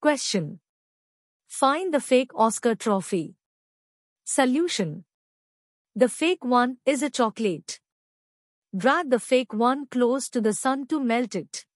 Question. Find the fake Oscar trophy. Solution. The fake one is a chocolate. Drag the fake one close to the sun to melt it.